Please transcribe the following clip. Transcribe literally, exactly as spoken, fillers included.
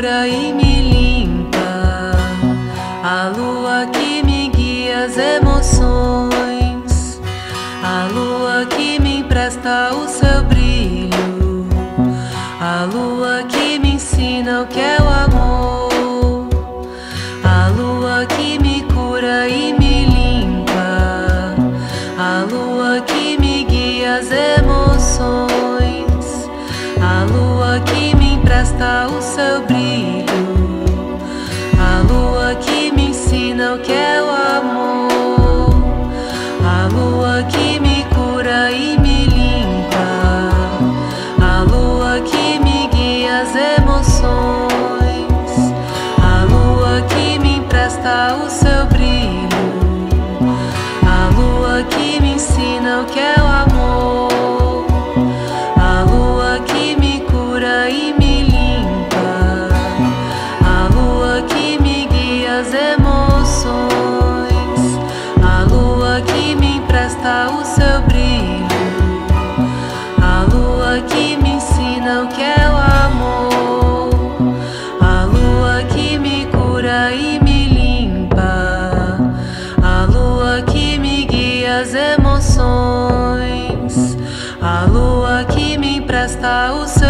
cura e me limpa, a lua que me guia as emoções, a lua que me empresta o seu brilho, a lua que me ensina o que é o amor, a lua que me cura e me limpa, a lua que me guia as emoções, a lua que me empresta o seu brilho, a lua que me ensina o que é o amor, a lua que me cura e me limpa, a lua que me guia as emoções, a lua que me empresta o seu brilho, a lua que me ensina o que é o amor, a lua que me cura e me limpa, a lua que me guia as emoções, a lua que me empresta o seu brilho, a lua que me ensina o que é o amor, a lua que me cura e me limpa, a lua que me guia as emoções, a lua que me empresta o seu